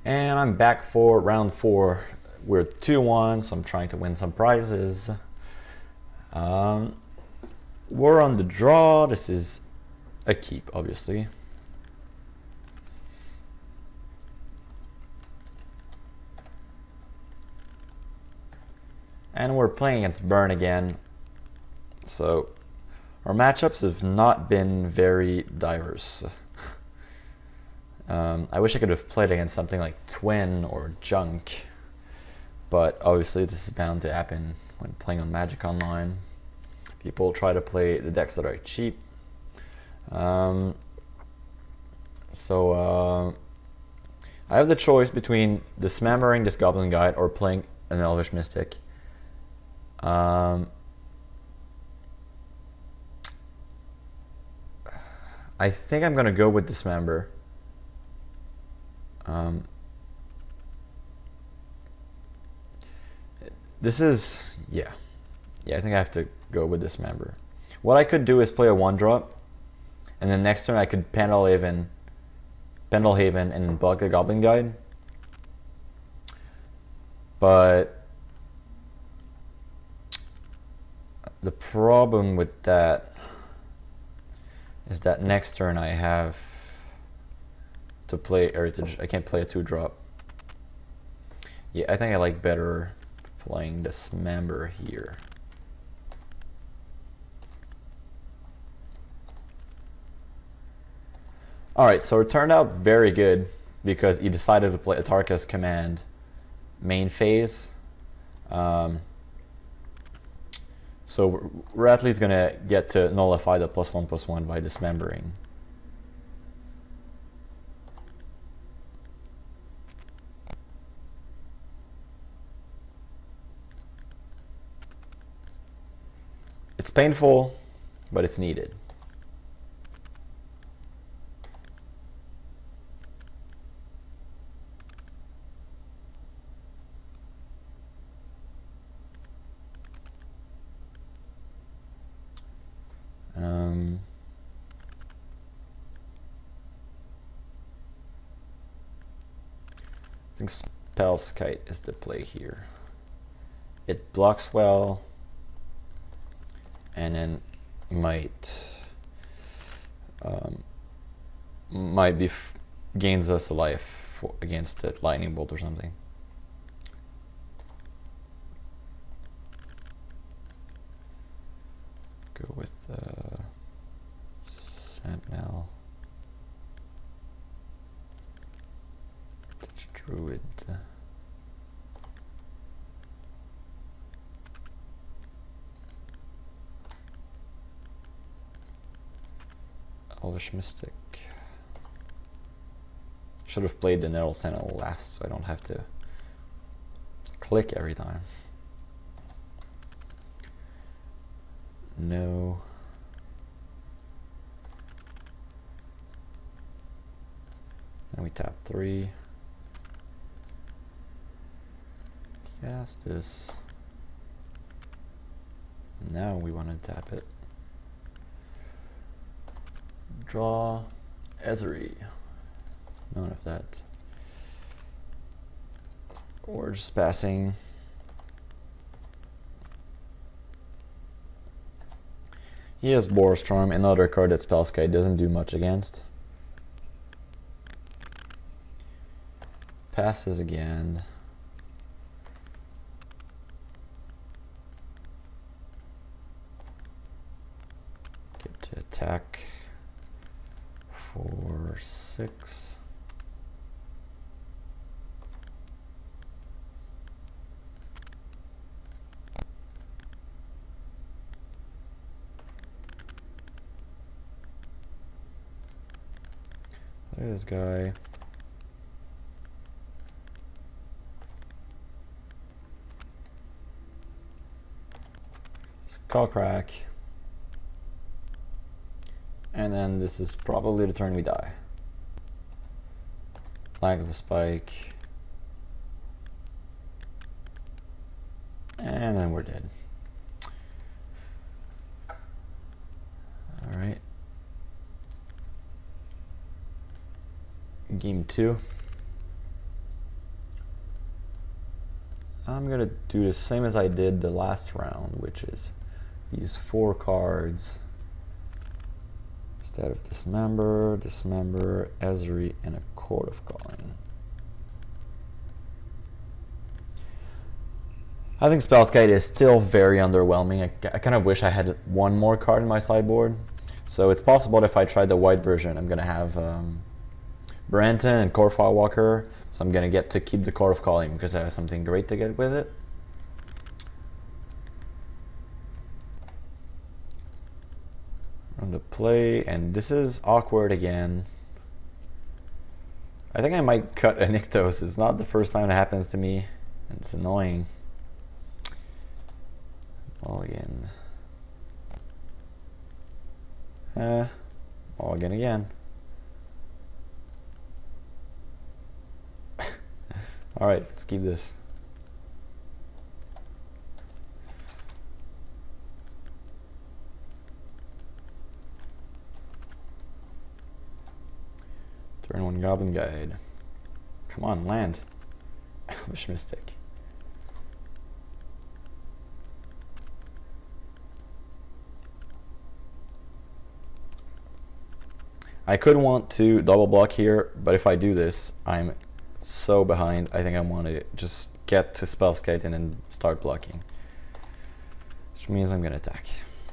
And I'm back for round 4. We're 2-1, so I'm trying to win some prizes. We're on the draw. This is a keep, obviously. And we're playing against Burn again. So our matchups have not been very diverse. I wish I could have played against something like Twin or Junk, but obviously this is bound to happen when playing on Magic Online. People try to play the decks that are cheap. So I have the choice between dismembering this Goblin Guide or playing an Elvish Mystic. I think I'm gonna go with Dismember. This is, yeah, I think I have to go with Dismember. What I could do is play a 1-drop, and then next turn I could Pendelhaven, and block the Goblin Guide. But the problem with that is that next turn I have to play, or I can't play a 2-drop. Yeah, I think I like better playing Dismember here. Alright, so it turned out very good because he decided to play Atarka's Command main phase. So we're at least gonna get to nullify the +1/+1 by dismembering. It's painful, but it's needed. I think Spellskite is the play here. It blocks well, and then might be gains us a life against the Lightning Bolt or something. Go with Sentinel. Druid. Elvish Mystic. Should have played the Nettle Sentinel last, so I don't have to click every time. No. And we tap 3. Cast this. Now we want to tap it. Draw Ezri. None of that. We're just passing. He has Boros Charm, another card that Spellskite doesn't do much against. Passes again. Get to attack for 6. Look at this guy. Skull Crack. And then this is probably the turn we die. Flag of a Spike. And then we're dead. Alright. Game 2. I'm gonna do the same as I did the last round, which is these 4 cards instead of Dismember, Ezri, and a Court of Calling. I think Spellskite is still very underwhelming. I kind of wish I had one more card in my sideboard. So it's possible that if I try the white version, I'm going to have Branton and Core Firewalker. So I'm going to get to keep the Court of Calling because I have something great to get with it. Run the play, and this is awkward again. I think I might cut a Nykthos. It's not the first time it happens to me, and it's annoying. Mulligan. Mulligan again. Alright, let's keep this. Turn 1 Goblin Guide. Come on, land. Elvish Mystic. I could want to double block here, but if I do this, I'm so behind. I think I want to just get to Spellskite and then start blocking. Which means I'm going to attack.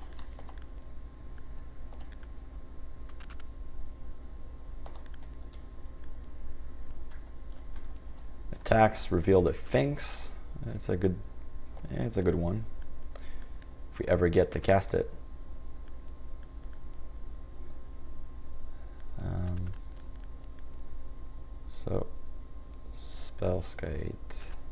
Attacks, reveal the Sphinx. It's a good one. If we ever get to cast it. So, Spellskite.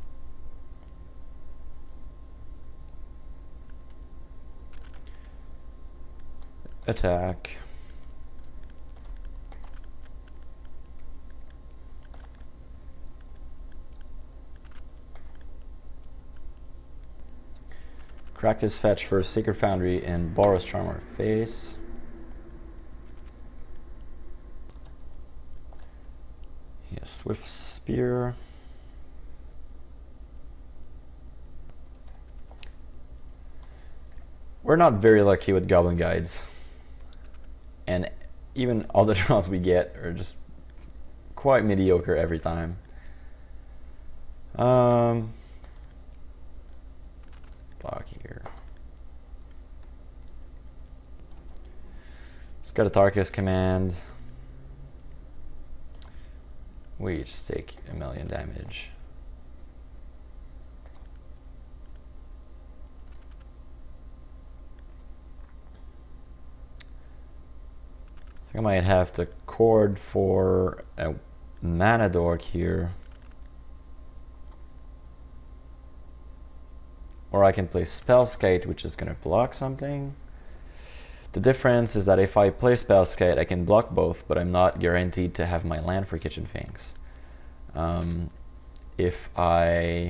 Attack. Crack this fetch for Sacred Foundry and Boros Charmer face. Yes, Swift Spear. We're not very lucky with Goblin Guides. And even all the draws we get are just quite mediocre every time. Block here. It's got a Tarkus command. We just take 1,000,000 damage. I think I might have to cord for a mana dork here. Or I can play Spellskite, which is going to block something. The difference is that if I play Spellskite, I can block both, but I'm not guaranteed to have my land for Kitchen Finks. If I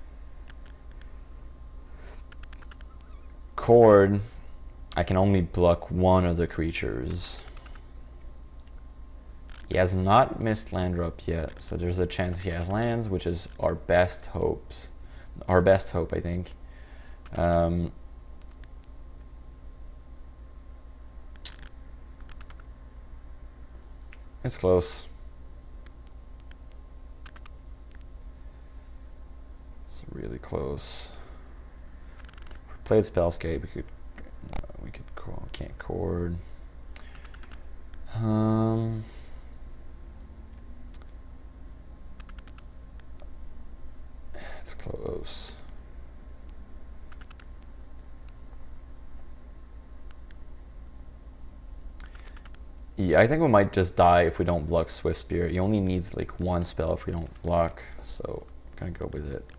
cord, I can only block one of the creatures. He has not missed land drop yet, so there's a chance he has lands, which is our best hopes. Our best hope, I think. It's close. It's really close. If we played Spellskite, we can't cord. It's close. Yeah, I think we might just die if we don't block Swift Spear. He only needs like one spell if we don't block, so I'm gonna go with it.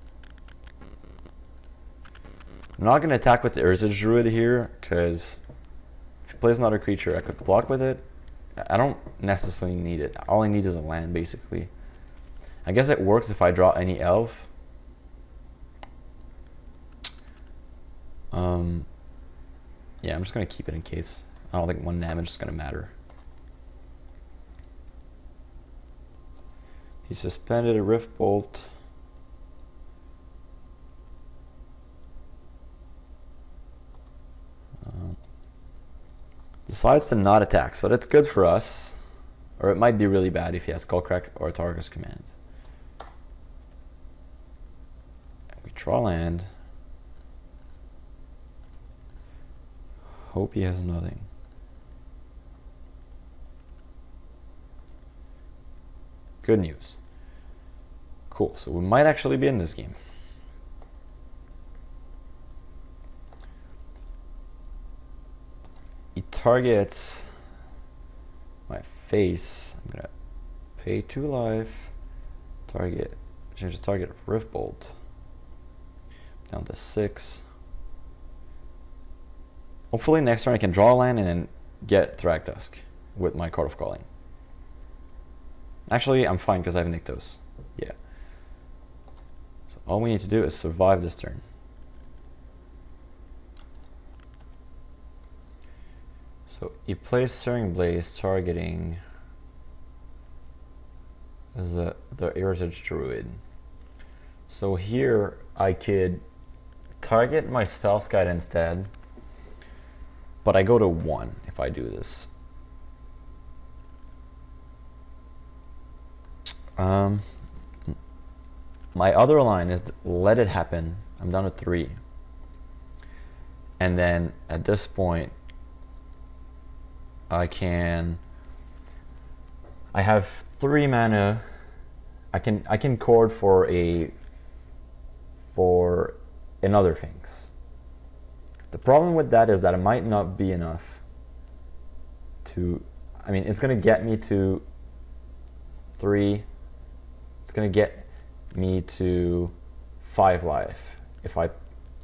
I'm not gonna attack with the Urza Druid here, because if he plays another creature, I could block with it. I don't necessarily need it. All I need is a land, basically. I guess it works if I draw any elf. Yeah, I'm just gonna keep it in case. I don't think one damage is going to matter. He suspended a Rift Bolt. decides to not attack, so that's good for us. Or it might be really bad if he has Skullcrack or Targus Command. We draw land. Hope he has nothing. Good news. Cool, so we might actually be in this game. He targets my face. I'm gonna pay 2 life. Target, change the target of Riftbolt down to 6. Hopefully next turn I can draw a land and then get Thragtusk with my Card of Calling. Actually, I'm fine because I have Nykthos. Yeah. So all we need to do is survive this turn. So he plays Searing Blaze, targeting the Heritage Druid. So here I could target my Spellskite instead, but I go to 1 if I do this. My other line is let it happen. I'm down to 3. And then at this point, I have 3 mana. I can chord for another things. The problem with that is that it might not be enough to, I mean, it's gonna get me to 3. It's gonna get me to 5 life if I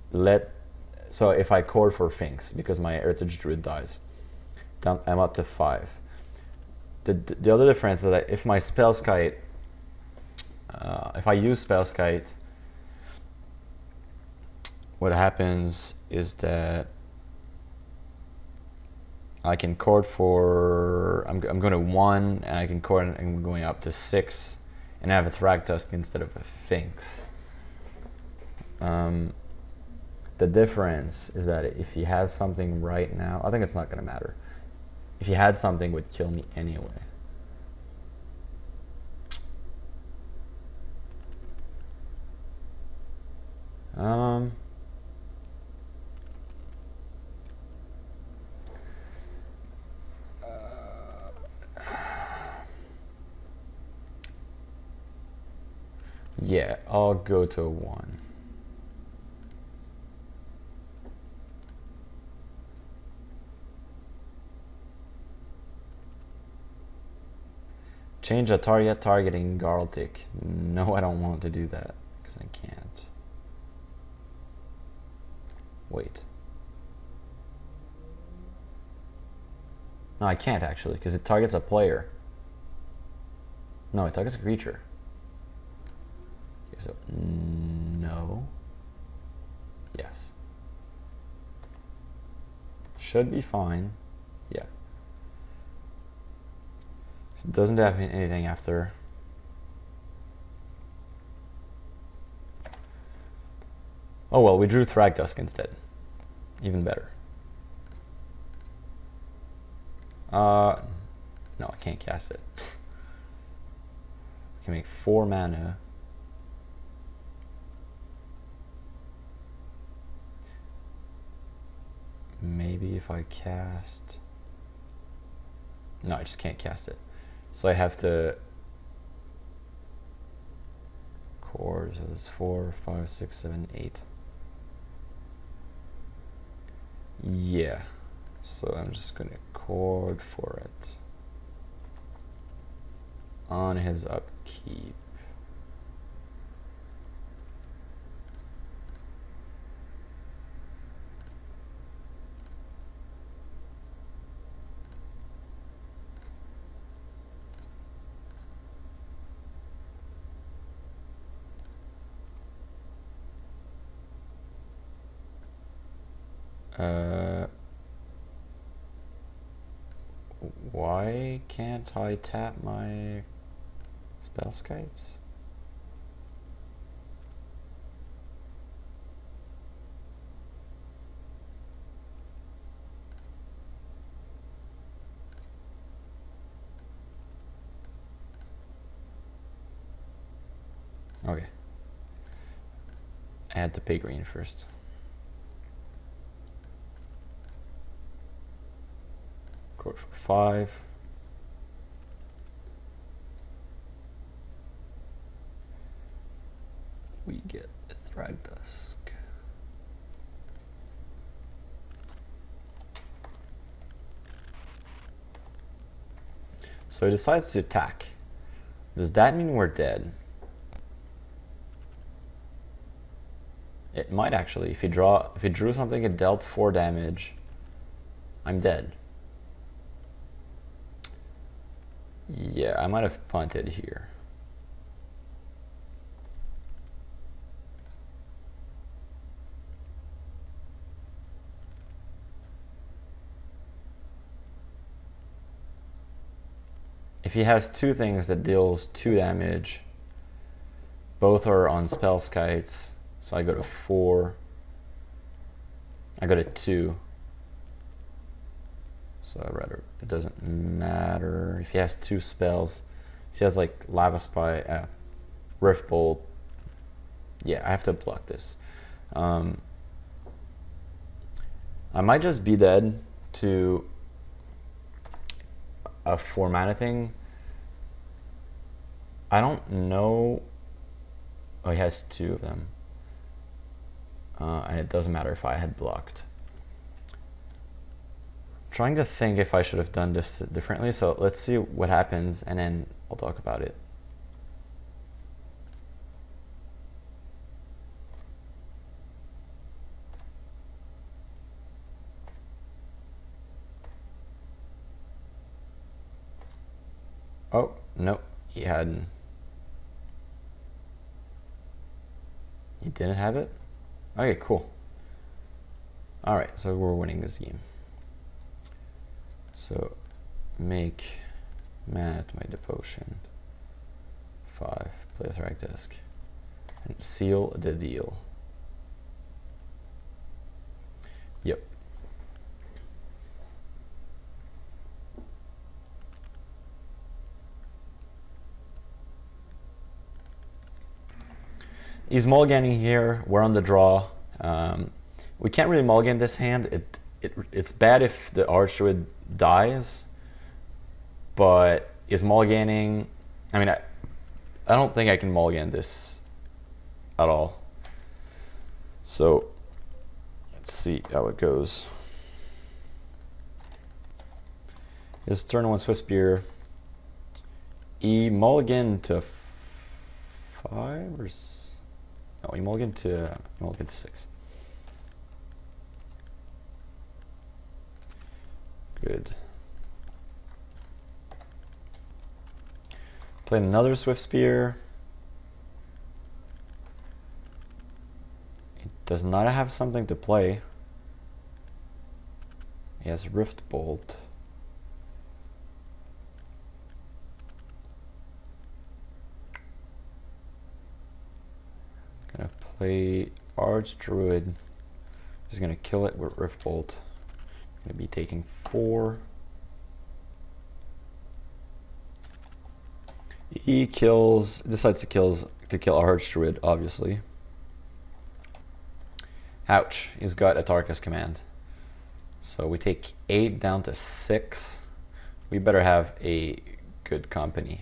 chord for things, because my Heritage Druid dies. I'm up to 5. The other difference is that if my Spellskite, if I use Spellskite, what happens is that I can chord for, I'm going to 1, and I can chord, and I'm going up to 6, and I have a Thragtusk instead of a Sphinx. The difference is that if he has something right now, I think it's not going to matter. If he had something, it would kill me anyway. Yeah, I'll go to 1. Change a target targeting Garltic. No, I don't want to do that because I can't. Wait. No, I can't actually, because it targets a player. No, it targets a creature. Okay, so no. Yes. Should be fine. Yeah. It doesn't have anything after. Oh well, we drew Thragtusk instead. Even better. No, I can't cast it. I can make 4 mana. Maybe if I cast... No, I just can't cast it. So I have to chord, so it's 4, 5, 6, 7, 8. Yeah. So I'm just gonna chord for it on his upkeep. Why can't I tap my Spellskites? I had to pay green first. Court for 5. We get Thragtusk. So he decides to attack. Does that mean we're dead? It might actually. If he drew something, it dealt 4 damage. I'm dead. Yeah, I might have punted here. If he has 2 things that deals 2 damage, both are on spell kites, so I go to 4. I go to 2. So I'd rather, it doesn't matter. If he has 2 spells, he has like Lava Spy, Rift Bolt. Yeah, I have to block this. I might just be dead to a 4 mana thing. I don't know. Oh, he has 2 of them. And it doesn't matter if I had blocked. Trying to think if I should have done this differently, so let's see what happens and then I'll talk about it. Oh, no, he didn't have it? Okay, cool. Alright, so we're winning this game. So make mana to my devotion. 5, play a Thragtusk. And seal the deal. Yep. He's mulliganing here. We're on the draw. We can't really mulligan this hand. It's bad if the Archduid dies, but is mulliganing. I mean, I don't think I can mulligan this at all. So let's see how it goes. His turn 1 Swift Spear. He mulligan to 5 or no? He mulligan to 6. Good. Play another Swift Spear. He does not have something to play. He has Rift Bolt. Gonna play Archdruid. He's gonna kill it with Rift Bolt. Gonna be taking 4. He decides to kill Archdruid, obviously. Ouch, he's got Atarka's Command. So we take 8 down to 6. We better have a good company.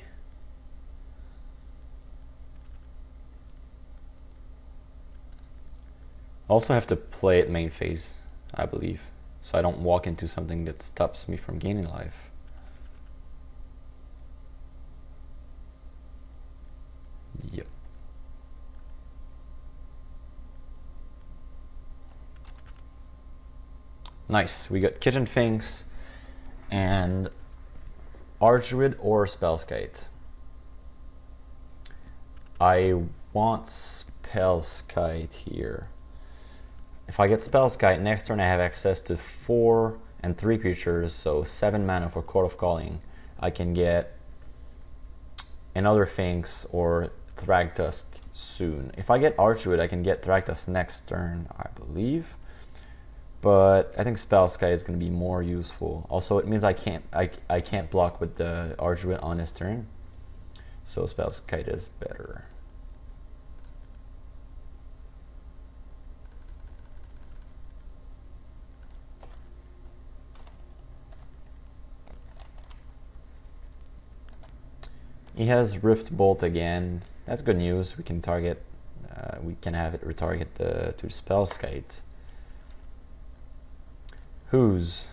Also have to play it main phase, I believe, so I don't walk into something that stops me from gaining life. Yep. Nice. We got Kitchen Finks and Archduid or Spellskite. I want Spellskite here. If I get Spellskite, next turn I have access to 4 and 3 creatures, so 7 mana for Court of Calling. I can get another Finks or Thragtusk soon. If I get Archduid, I can get Thragtusk next turn, I believe. But I think Spellskite is going to be more useful. Also, it means I can't block with the Archduid on his turn, so Spellskite is better. He has Rift Bolt again. That's good news. We can target. We can have it retarget to the spell skate. Who's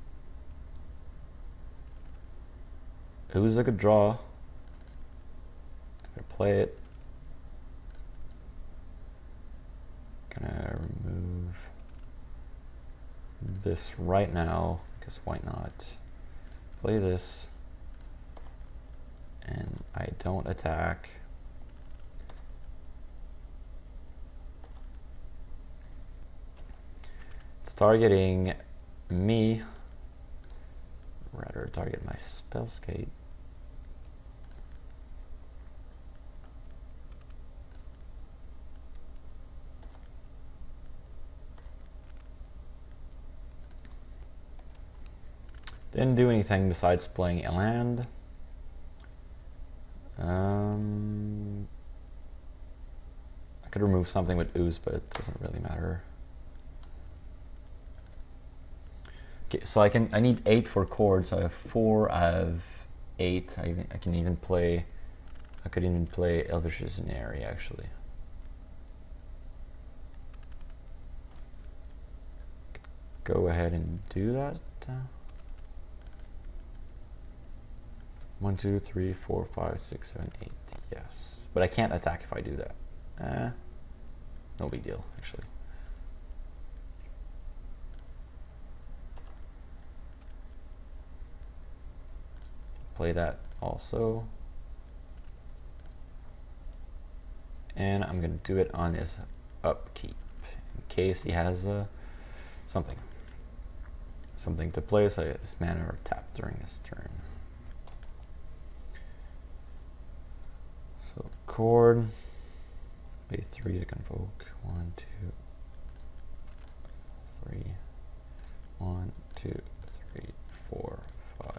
a good draw? Gonna play it. Gonna remove this right now because why not? Play this, and I don't attack. It's targeting me. Rather target my spell skate. Didn't do anything besides playing a land. I could remove something with ooze, but it doesn't really matter. Okay, so I need 8 for chords. I have 4. I have 8. I could even play Elvish Visionary actually. Go ahead and do that. 1, 2, 3, 4, 5, 6, 7, 8. Yes, but I can't attack if I do that. No big deal, actually. Play that also. And I'm going to do it on his upkeep in case he has something to play, so his mana are tapped during his turn. So chord, pay 3 to convoke. 1, 2, 3. 1, 2, 3, 4, 5.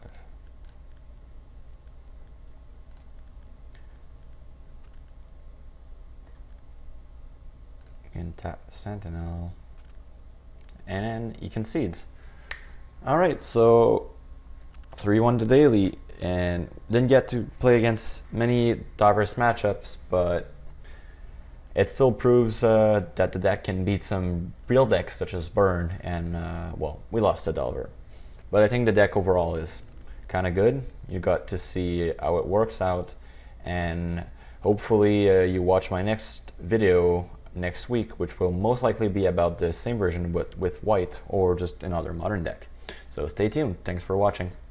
You can tap Sentinel, and then he concedes. Alright, so 3-1 to daily, and didn't get to play against many diverse matchups, but it still proves that the deck can beat some real decks such as Burn, and well, we lost to Delver. But I think the deck overall is kind of good. You got to see how it works out, and hopefully you watch my next video next week, which will most likely be about the same version with white or just another modern deck. So stay tuned. Thanks for watching.